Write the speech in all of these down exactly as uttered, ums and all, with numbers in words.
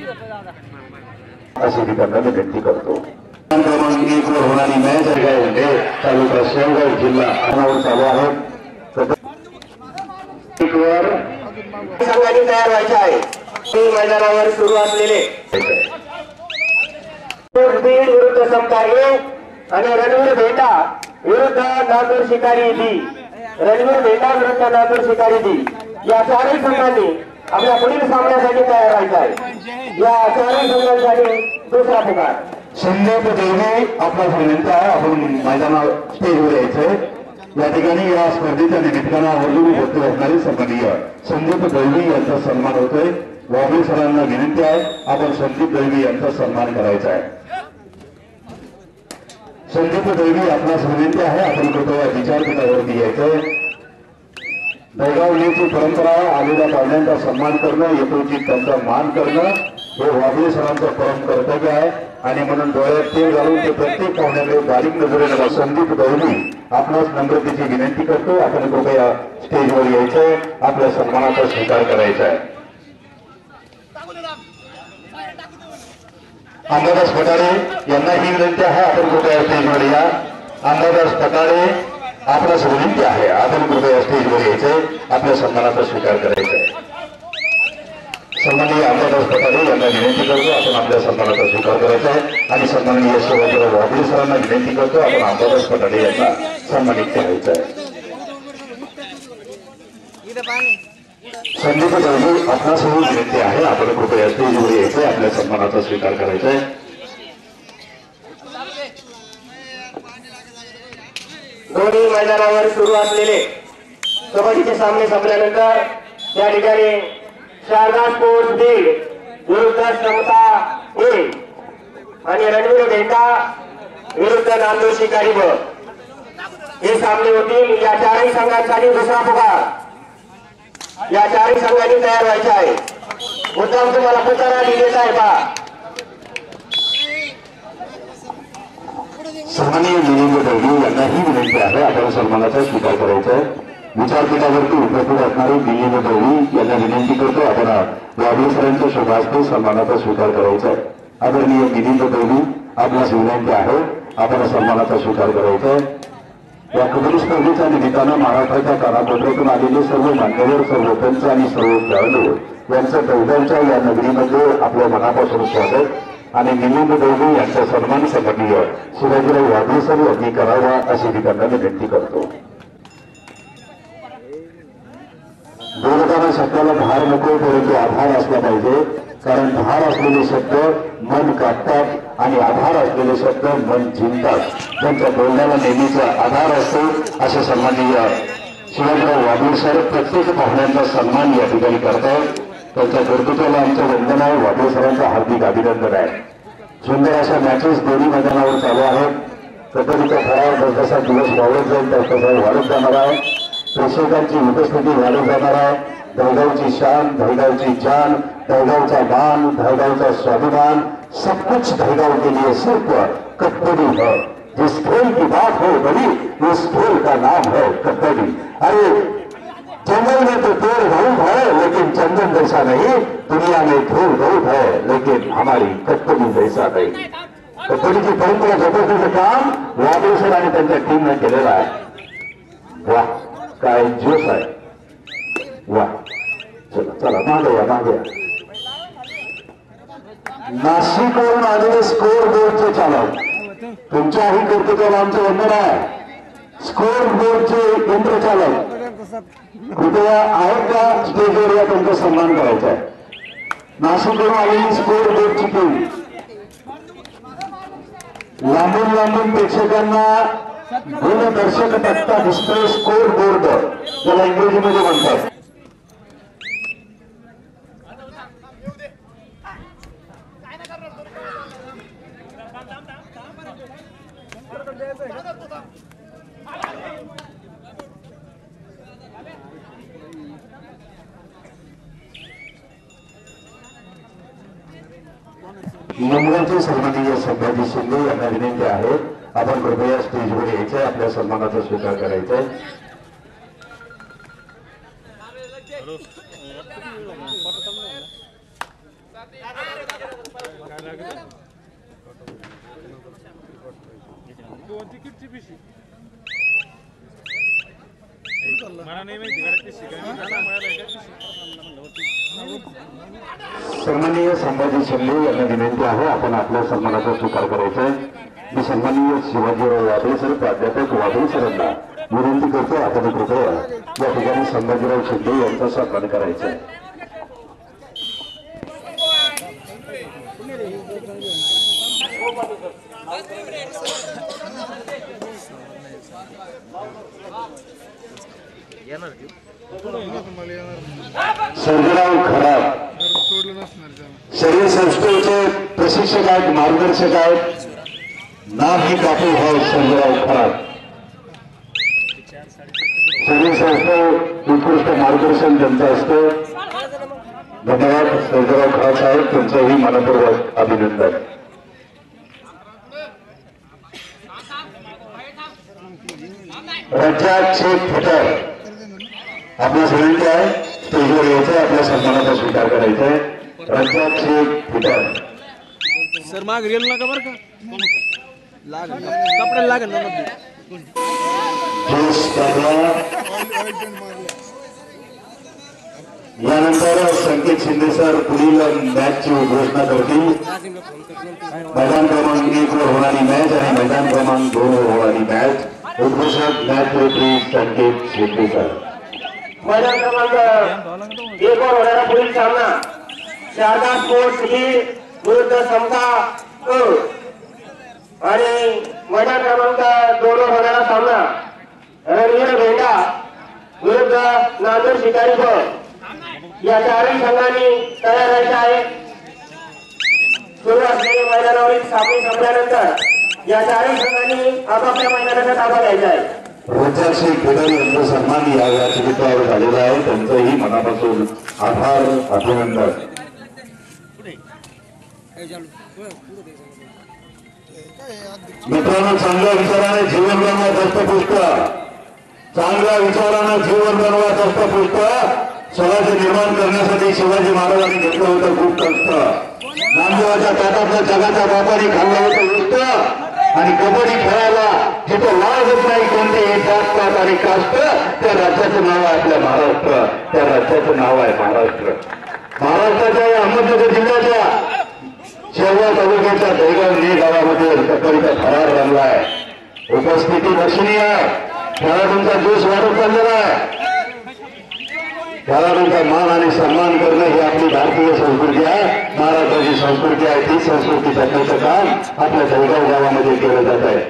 अशी ठिकाणी विनंती करतो। क्रमांक एक वर होणारी मॅच आहे तालुका शेवगाव जिल्हा अनावर चालू आहे। संघाने तयार व्हायचे आहे। मैदानावर सुरू असलेले बीड विरुद्ध समतार्गे आणि रणवीर भेटा विरुद्ध नांदूर शिकारी दी रणवीर भेटा विरुद्ध नांदूर शिकारी दी या चारही संघांनी आपल्या पुढील सामन्यासाठी तयार व्हायचे आहे। या चारही संघांसाठी दुसरा पुकार संदीप देवणे आपला विनंती आहे आपण मैदानावर स्टेजवर यायचंय। या ठिकाणी या स्पर्धेच्या निमित्तानं आवर्जून उपस्थित असणारे सन्माननीय संदीप दैवी यांचा सन्मान होतोय। वाबळे सरांना विनंती आहे आपण संदीप दैवी यांचा सन्मान करायचा आहे। संदीप दैवी आपणास विनंती आहे आपण कृपया विचारपीठावरती यायचंय। दहीगावलीची परंपरा आलेल्या पाहुण्यांचा सन्मान करणं यथोचित त्यांचा मान करणं हे वाबळे सरांचं परम कर्तव्य आहे आणि म्हणून डोळ्यात तेल घालून ते प्रत्येक पाहुण्याकडे बारीक नजरेने संदीप दैवी आपणास नम्रतेची विनंती करतो आपण कृपया स्टेजवर यायचंय आपल्या सन्मानाचा स्वीकार करायचा आहे। अंबादास फटाळे यांना ही विनंती आहे आपण कृपया स्टेजवर या। अंबादास फटाळे आपणास विनंती आहे आपण कृपया स्टेजवर यायचंय आपल्या सन्मानाचा स्वीकार करायचा आहे। सन्माननीय अंबादास फटाळे यांना विनंती करतो आपण आपल्या सन्मानाचा स्वीकार करायचा आहे आणि सन्माननीय शिवाजीराव वाबळे सरांना विनंती करतो आपण अंबादास फटाळे यांना सन्मानित करायचं आहे। संदीप दैवी आपणासही विनंती आहे आपण कृपया स्टेजवर यायचंय आपल्या सन्मानाचा स्वीकार करायचा आहे। दोन्ही मैदानावर सुरू असलेले कबड्डीचे सामने संपल्यानंतर त्या ठिकाणी शारदा स्पोर्ट्स बीड विरुद्ध समता ए आणि रणवीर भेटा विरुद्ध नांदूर शिकारी ब हे सामने होतील। या चारही संघांसाठी दुसरा पुकार या चारही संघांनी तयार व्हायचे आहे। मुद्दाम तुम्हाला पुकारा दिलेला आहे पहा। सन्माननीय मिलिंद दैवी यांनाही विनंती आहे आपण सन्मानाचा स्वीकार करायचा आहे। विचारपीठावरती उपस्थित असणारे मिलिंद दैवी यांना विनंती करतो आपण वाबळे सरांच्या शुभास्ते सन्मानाचा स्वीकार करायचा आहे। आदरणीय मिलिंद दैवी आपणास विनंती आहे आपण सन्मानाचा स्वीकार करायचा आहे। या कबड्डी स्पर्धेच्या निमित्तानं महाराष्ट्राच्या कानाकोपऱ्यातून आलेले सर्व मान्यवर सर्व पंच आणि सर्व खेळाडू यांचं दौऱ्यांच्या या नगरीमध्ये आपल्या मनापासून स्वागत आणि मिलिंद दैवी यांचा सन्मान सन्माननीय शिवाजीराव वाबळे सर यांनी करावा अशी मी त्यांना विनंती करतो। बोलताना शब्दाला धार नको परंतु आधार असला पाहिजे कारण धार असलेले शब्द मन कापतात आणि आधार असलेले शब्द मन जिंकतात। त्यांच्या बोलण्याला नेहमीचा आधार असतो असे सन्माननीय शिवाजीराव वाबळे सर प्रत्येक पाहुण्यांचा सन्मान या ठिकाणी करतायत। त्यांच्या कर्तृत्वाला आमचं वंदन आहे। वाबळे सरांचं हार्दिक अभिनंदन आहे। सुंदर अशा मॅचेस दोन्ही मैदानावर चालू आहेत। कबड्डीचा ठराव जसा दिवस वाढत जाईल तसा वाढत जाणार आहे। प्रेक्षकांची उपस्थिती वाढत जाणार आहे। दहगावची शान दहगावची जान दहगावचा मान दहगावचा स्वाभिमान सब कुछ दहगाव के लिए सिर्फ कबड्डी है। जिस खेल की बात हो बड़ी उस खेल का नाम है कबड्डी। अरे जंगल में तो पेड़ बहुत है लेकिन चंदन जैसा नहीं। दुनिया में खेल बहुत है लेकिन हमारी कबड्डी जैसा नहीं। कबड्डीची परंपरा जपण्याचं काम वाबळे सर आणि त्यांच्या टीमने केलेलं आहे। वाह काय जोश आहे वाह। चला चला मागे या मागे या। नाशिकवरून आलेले स्कोर बोर्डचे चालक तुमच्याही कर्तृत्वाला आमचं वंदन आहे। स्कोर बोर्डचे यंत्रचालक कृपया आहेत का स्टेजवर या त्यांचा सन्मान करायचा आहे। नाशिकवरून आलेली स्कोर बोर्डची टीम लांबून लांबून प्रेक्षकांना दूरदर्शक तक्ता दिसतोय स्कोर बोर्ड त्याला इंग्रजीमध्ये म्हणतात। मुंबईचे सन्माननीय संभाजी शिंदे यांना विनंती आहे आपण कृपया स्टेजवर यायचंय आपल्या सन्मानाचा स्वीकार करायचा आहे। Terus. सन्माननीय संभाजी शिंदे यांना विनंती आहे आपण आपल्या सन्मानाचा स्वीकार करायचा आहे। मी सन्माननीय शिवाजीराव वादळे सर प्राध्यापक वादळे सरांना विनंती करतो आपण कृपया या ठिकाणी संभाजीराव शिंदे यांचा सन्मान करायचा आहे। सर्जेराव खराब शरीर संस्थेचे प्रशिक्षक आहेत, मार्गदर्शक आहेत, नाव ही कापू भाव सर्जेराव खराब शरीर संस्थे उत्कृष्ट मार्गदर्शन त्यांचं असतं। धन्यवाद सर्जेराव खराब साहेब, तुमचंही मनपूर्वक अभिनंदन। रज्जाक शेख फटर आपल्यास विनंती आहे, स्टेजवर यायचं, आपल्या सन्मानाचा स्वीकार करायचा आहे। रज्जाक शेख फटर सर माग रेल नका बरं का लाग कपड्याला लागेल ना मध्ये यानंतर संकेत शिंदे सर पुढील मॅचची घोषणा करतील। मैदान क्रमांक एक वर होणारी मॅच आणि मैदान क्रमांक दोन वर होणारी मॅच उद्घोषक match referee Sanket Shinde sir. मैदान क्रमांक एक वर होणारा पुढील सामना शारदा स्पोर्ट्स लीग विरुद्ध समता अ आणि मैदान क्रमांक दोन वर होणारा सामना रणवीर भेंडा विरुद्ध नांदूर शिकारी ब या चारही संघांनी तयार राहायचे आहे। सुरू असलेल्या मैदानावरील सामने संपल्यानंतर या चारही संघांनी आपापल्या मैदानाचा ताबा घ्यायचा आहे। रज्जाक शेख फटर यांचा सन्मान या व्यासपीठावर झालेला आहे, त्यांचंही मनापासून आभार अभिनंदन। मित्रांनो, चांगल्या विचाराने जीवन बनवा दस्तपुष्ट, चांगल्या विचारानं जीवन बनवा दस्तपुष्ट। स्वराज्य निर्माण करण्यासाठी शिवाजी महाराजांनी घेतलं होतं खूप कष्ट। नामदेवाच्या ताटातलं जगाच्या बापाने खाल्लं होतं उष्ट आणि कबड्डी खेळायला जिथं लाजच नाही कोणतेही जात पात आणि कास्ट, त्या राज्याचं नाव आहे आपल्या महाराष्ट्र, त्या राज्याचं नाव आहे महाराष्ट्र। महाराष्ट्राच्या या अहमदनगर जिल्ह्याच्या शेवगाव तालुक्याच्या दहीगाव गावामध्ये कबड्डीचा थरार रंगलाय। उपस्थिती दर्शनीय आहे, खेळाडूंचा जोश वाढत चाललेला आहे। खेळाडूंचा मान आणि सन्मान करणं ही आपली भारतीय संस्कृती आहे, महाराष्ट्राची संस्कृती आहे। ती संस्कृती जपण्याचं काम आपल्या दहीगाव गावामध्ये केलं जात आहे।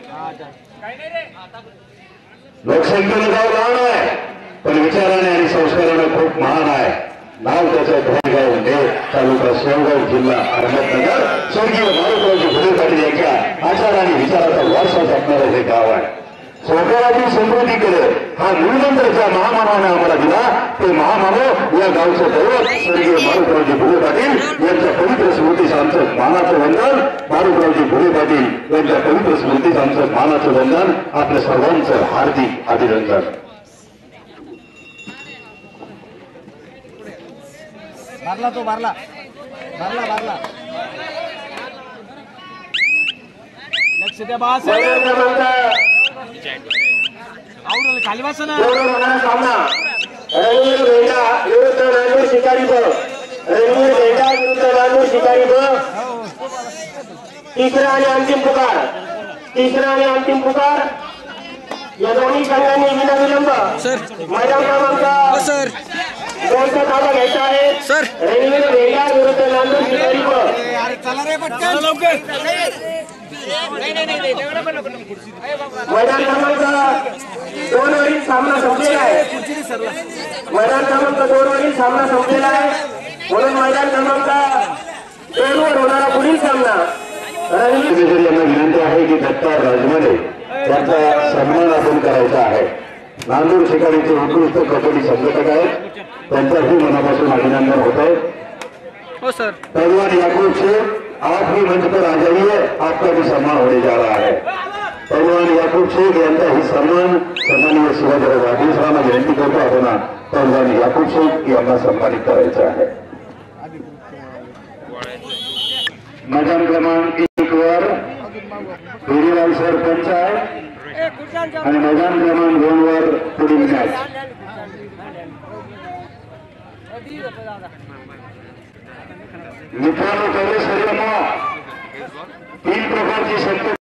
लोकसंख्येनं गाव लहान आहे, पण विचाराने आणि संस्काराने खूप महान आहे। नाव त्याचं दहीगाव देव, तालुका शेवगाव, जिल्हा अहमदनगर। स्वर्गीय मारुतरावजी फुले पाटील यांच्या आचार आणि विचाराचा वारसा जपणारं हे गाव आहे। स्वतःची समृद्धी केले हा मूलमंत्र ज्या महामानवाने आम्हाला दिला, ते महामानव या गावचं दैवत स्वर्गीय मारुतरावजी फुले पाटील यांच्या पवित्र स्मृतीचं आमचं मानाचं वंदन। मारुतरावजी फुले पाटील यांच्या पवित्र स्मृतीचं आमचं मानाचं वंदन, आपल्या सर्वांचं हार्दिक अभिनंदन। बारला तो बारला बारला बारला लक्ष द्या बास आवडलं खाली बसा ना। सामना रणवीर भेंडा विरुद्ध नांदूर शिकारी ब रणवीर भेंडा विरुद्ध नांदूर शिकारी ब तिसरा आणि अंतिम पुकार तिसरा आणि अंतिम पुकार या दोन्ही संघांनी विनाविलंब मैदान क्रमांक सर दोनचा ताबा घ्यायचा आहे। सर रणवीर भेंडा विरुद्ध नांदूर शिकारी ब मैदान क्रमांक दोन वरील सामना संपलेला आहे। मैदान क्रमांक दोन वरील सामना संपलेला आहे, म्हणून मैदान क्रमांक दोन वर होणारा पुढील सामना रणवीर यांना विनंती आहे की दत्ता राजमाने त्यांचा सन्मान आपण करायचा आहे। नांदूर शिकारीचे उत्कृष्ट कबड्डी संघटक आहेत, त्यांच्याही मनापासून अभिनंदन होत आहे। हो सर। पहलवान याकूब शेख, आप भी मंच पर आ जाइए, आपका भी सम्मान होने जा रहा है। पहलवान याकूब शेख यांचा ही सन्मान सन्माननीय शिवाजीराव वादळे सरांना विनंती करतो आपण पहलवान याकूब शेख यांना सन्मानित करायचं आहे। मैदान क्रमांक एक वर हिरीलाल सरपंच आहे आणि मैदान क्रमांक दोन वर पुढील मॅच. मित्रांनो, पहिले सर्व तीन प्रकारची संत